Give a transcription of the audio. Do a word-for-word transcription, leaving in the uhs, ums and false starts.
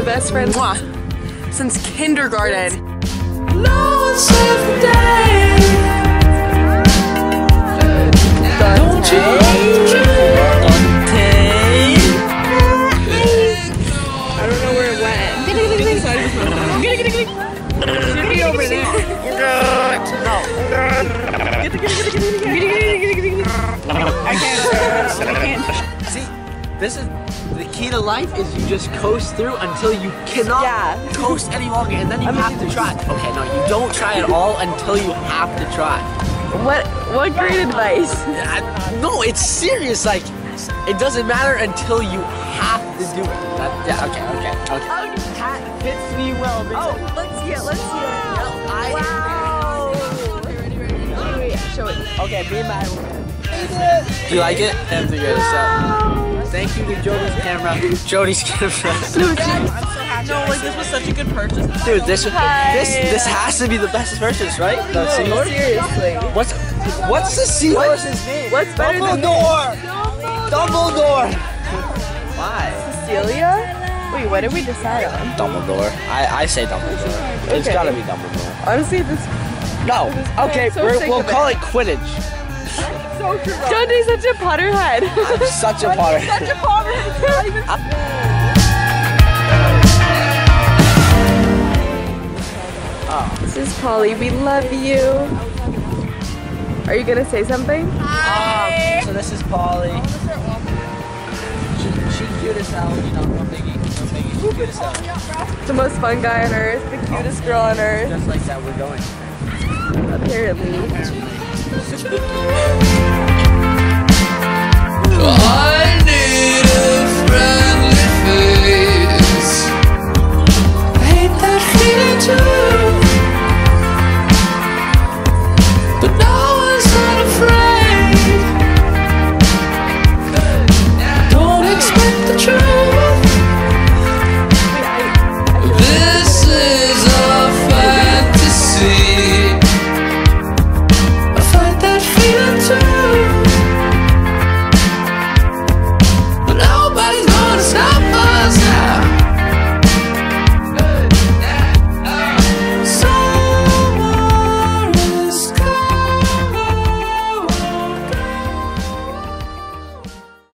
best friends Mwah. Since kindergarten. Don't you? I don't know where it went. Should be over there. No. I can't. I can't. See, this is the key to life is you just coast through until you cannot Yeah. coast any longer, and then you have to try. Okay, no, you don't try at all until you have to try. What? What great advice. I, no, it's serious. Like, it doesn't matter until you have to do it. That, yeah. Okay. Okay. Okay. Oh, That fits me well. oh, let's see it. Let's see it. No, I. Wow. Wait, show it. Okay, me and my. Do you like it? Time to get us up. Thank you to Jody's camera. Jody's camera. No, like this was such a good purchase. Dude, this this this has to be the best purchase, right? The seahorse? Seriously. What's what's the seahorse's name? What's better than Dumbledore? Dumbledore. Why? Cecilia? Wait, what did we decide on? Dumbledore. I I say Dumbledore. It's Okay. gotta be Dumbledore. Honestly, this No. Okay, so we're, sick we'll of call it. it Quidditch. so true. Jody's such a Potterhead. I'm such a Potter. Such a Potterhead. Oh. This is Polly. We love you. Are you gonna say something? Um, so this is Polly. She, she cute as hell, you know, no biggie, no biggie. She cute as hell. The most fun guy on earth. The cutest girl on earth. Just like that, we're going. Apparently. I need a friendly face.